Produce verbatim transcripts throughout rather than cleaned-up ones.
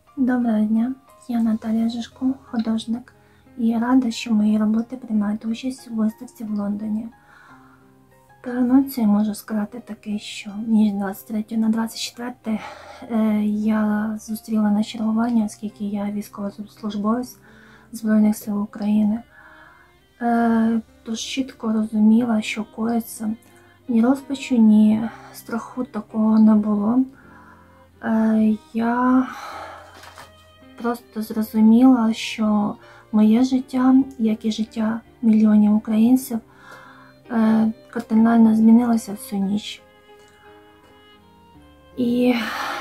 Доброго дня, я Наталія Жишко, художник, і рада, що мої роботи приймають участь у виставці в Лондоні. Про анонсі можу сказати таке, що ніж двадцять третього на двадцять четверте я зустріла на чергування, оскільки я військовослужбовець Збройних сил України. Тож чітко розуміла, що коїться. Ні розпачу, ні страху такого не було. Я просто зрозуміла, що моє життя, як і життя мільйонів українців, кардинально змінилося всю ніч. І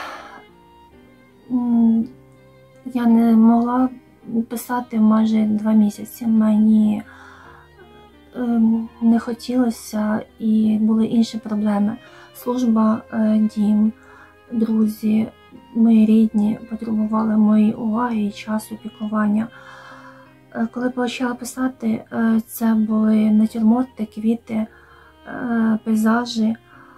я не могла писати майже два місяці. Мені не хотілося і були інші проблеми. Служба, дім, друзі, мої рідні потребували моєї уваги і часу, піклування. Коли почала писати, це були натюрморти, квіти, пейзажі.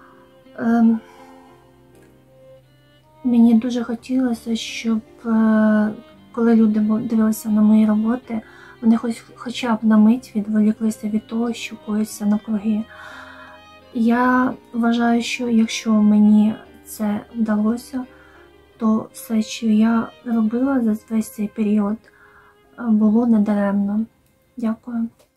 Мені дуже хотілося, щоб коли люди дивилися на мої роботи, вони хоч, хоча б на мить відволіклися від того, що коїться навкруги. Я вважаю, що якщо мені це вдалося, то все, що я робила за весь цей період, було недаремно. Дякую.